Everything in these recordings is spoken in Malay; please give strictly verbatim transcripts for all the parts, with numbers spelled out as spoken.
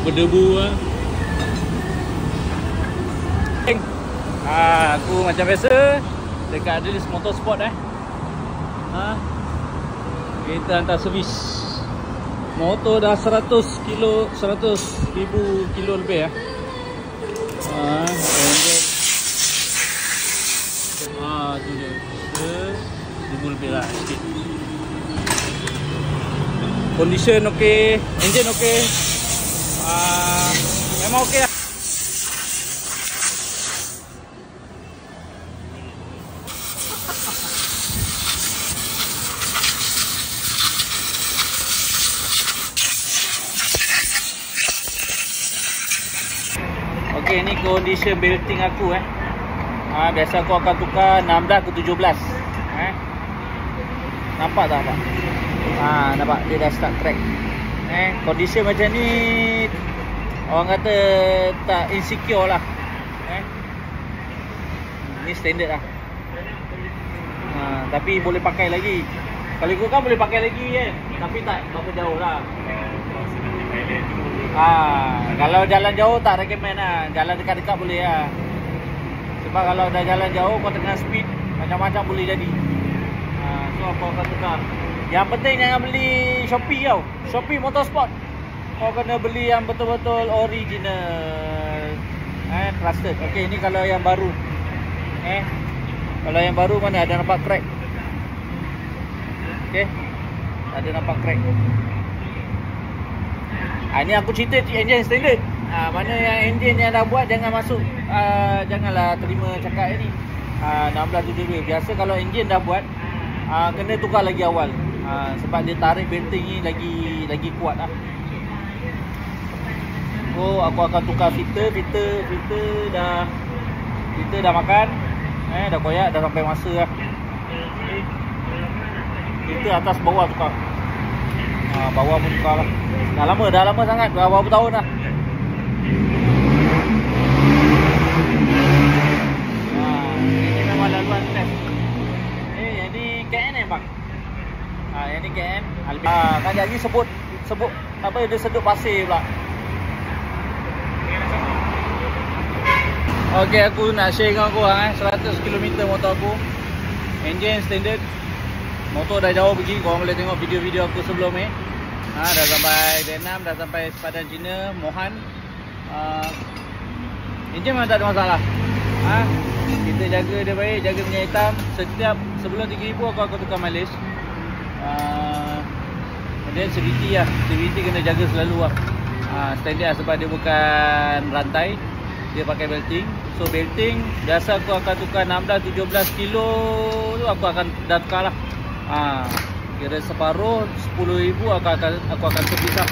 berdebu lah. Ha, aku macam biasa dekat Adelis Motorsport eh. Ha. Kita hantar servis. Motor dah seratus kilo, seratus ribu kilo lebih eh. Ha, ah tu dia. seribu lebih lah sikit. Condition okey, engine okey. Ah, memang okey lah. Okey, ni condition belting aku eh. Ah, biasa aku akan tukar enam belas ke tujuh belas. Eh. Nampak tak pak? Ha, nampak dia dah start crack. Eh, condition macam ni orang kata tak insecure lah. Eh. Ni standard lah. Ha, tapi boleh pakai lagi. Kalau ikut kan boleh pakai lagi kan. Tapi tak berapa jauh lah. Ha, kalau jalan jauh tak recommend lah. Jalan dekat-dekat boleh lah. Sebab kalau dah jalan jauh kau tengah speed macam-macam boleh jadi. Ha, so apa kau tukar. Yang penting jangan beli Shopee tau. Shopee Motorsport. Kau kena beli yang betul-betul original. Eh, trusted. Okey, ni kalau yang baru. Eh. Kalau yang baru mana ada nampak crack. Okey. Ada nampak crack. Ha, ni aku cerita engine standard. Ha, mana yang engine yang dah buat jangan masuk, uh, janganlah terima cakap ni. Ha, enam belas tujuh belas. Biasa kalau engine dah buat, uh, kena tukar lagi awal. Ha, sebab dia tarik belting ni lagi lagi kuat lah. So aku akan tukar filter, filter, filter dah filter dah makan. Eh, dah koyak, dah sampai masa lah. Filter atas bawah tukar. Ha, bawah pun tukar lah. Dah lama, dah lama sangat, dah berapa tahun dah. Ha, ini memang laluan test. Eh, yang ni K N eh bang? Ha, yang ni K N. Ha, kan jadi sebut sebut apa dia sedut pasir pula. Okey, aku nak share dengan korang eh seratus kilometer motor aku. Engine standard. Motor dah jauh pergi, korang boleh tengok video-video aku sebelum ni. Ha, dah sampai Vietnam, dah sampai sepadan Cina, Mohan. Uh, engine memang tak ada masalah. Ha, kita jaga dia baik, jaga minyak hitam. Setiap sebelum tiga ribu aku akan tukar mileage. Uh, dan C V T lah, C V T kena jaga selalu lah. Uh, standard lah sebab dia bukan rantai, dia pakai belting. So belting biasa aku akan tukar enam belas tujuh belas kilo tu aku akan dah tukar lah. Uh, kira separuh sepuluh ribu aku akan aku akan terpisah.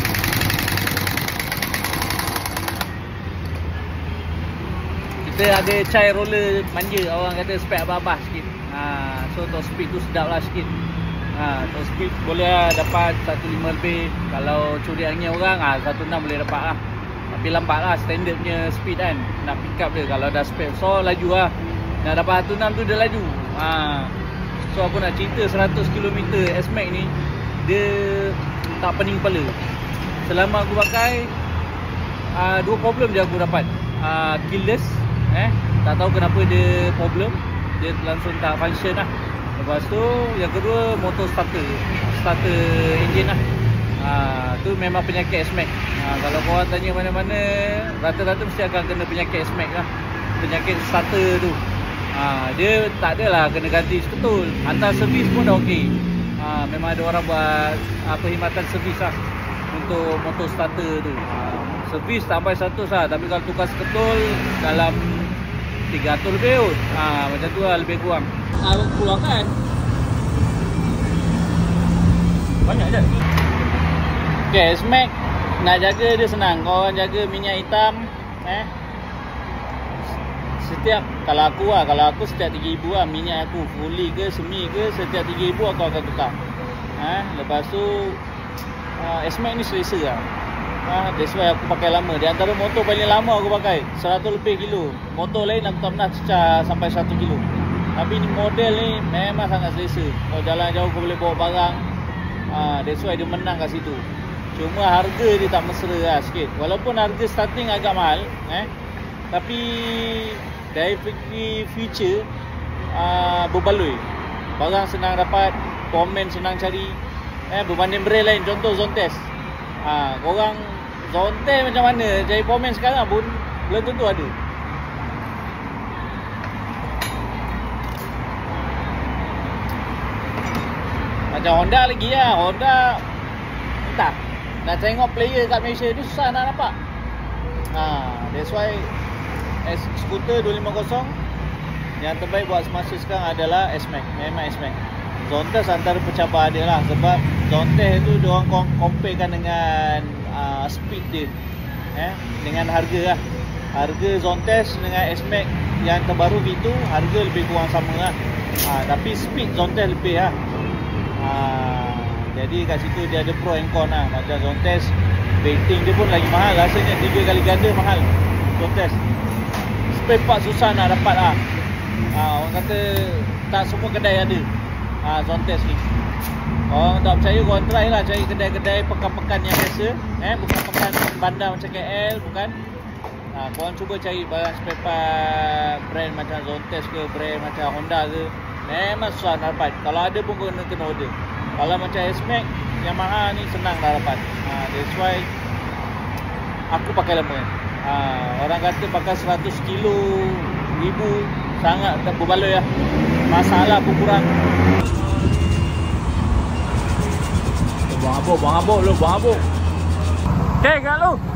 Kita ada chai roller manja, orang kata spek abah-abah sikit. Ha, so top speed tu sedap lah sikit. Ha, top speed boleh lah dapat seratus lima lebih. Kalau curi angin orang, ha, seratus enam boleh dapat lah. Tapi lambat lah standard punya speed kan. Nak pick up dia, kalau dah spek so laju lah. Nak dapat seratus enam tu dia laju. Ha, so aku nak cerita seratus kilometer S-Max ni, dia tak pening kepala. Selama aku pakai, uh, dua problem je aku dapat. uh, Keyless, eh, tak tahu kenapa dia problem. Dia langsung tak function lah. Lepas tu yang kedua motor starter, starter engine lah. uh, Tu memang penyakit S-Max. uh, Kalau korang tanya mana-mana, rata-rata mesti akan kena penyakit S-Max lah. Penyakit starter tu. Ha, dia tak adalah kena ganti betul. Hantar servis pun dah okey. Ha, memang ada orang buat uh, perkhidmatan servis lah untuk motor starter tu. Ha, servis tak sampai seratus lah. Tapi kalau tukar seketul dalam tiga ratus lebih kot. Ha, macam tu lah lebih kurang. Aku keluarkan banyak je. Okay, S-Max nak jaga dia senang. Korang jaga minyak hitam, eh, setiap, kalau aku lah, kalau aku setiap tiga ribu lah minyak aku, fully ke semi ke, setiap tiga ribu aku akan tukar. Ha, lepas tu uh, S-Max ni selesa lah. Ha, that's why aku pakai lama. Di antara motor paling lama aku pakai seratus lebih kilo. Motor lain aku tak pernah cecah sampai seratus kilo. Tapi ni model ni memang sangat selesa. Kalau jalan jauh kau boleh bawa barang. Ha, that's why dia menang kat situ. Cuma harga dia tak mesra lah sikit. Walaupun harga starting agak mahal, eh, tapi dari segi feature uh, berbaloi. Barang senang dapat, komen senang cari, eh, berbanding brand lain. Contoh Zontes. Ha, korang Zontes macam mana cari komen sekarang pun belum tentu ada. Macam Honda lagi lah. Honda entah, nak tengok player kat Malaysia ni susah nak nampak. Ha, that's why S skuter dua lima kosong yang terbaik buat semasa sekarang adalah S-Max. Memang S-Max. Zontes antara pencabar dia lah. Sebab Zontes tu diorang comparekan dengan uh, speed dia, eh, dengan harga lah. Harga Zontes dengan S-Max yang terbaru gitu, harga lebih kurang sama lah. Ha, tapi speed Zontes lebih lah. Ha, jadi kat situ dia ada pro and con lah. Macam Zontes, rating dia pun lagi mahal. Rasanya tiga kali ganda mahal Zontes. Spare part susah nak dapat lah. Ha, orang kata tak semua kedai ada ha, Zontes ni. Orang tak percaya, korang try lah cari kedai-kedai pekan-pekan yang biasa, eh, bukan pekan bandar macam K L, bukan. Ha, korang cuba cari barang spare part brand macam Zontes ke, brand macam Honda ke, memang susah nak dapat. Kalau ada pun kena kena order. Kalau macam S-Max yang mahal ni senang dah dapat. Ha, that's why aku pakai lama. Ha, orang kata pakai seratus kilo ribu sangat tak berbaloi lah. Masalah pun kurang. Buang habuk, buang habuk lu, buang habuk. Okay, kat lu.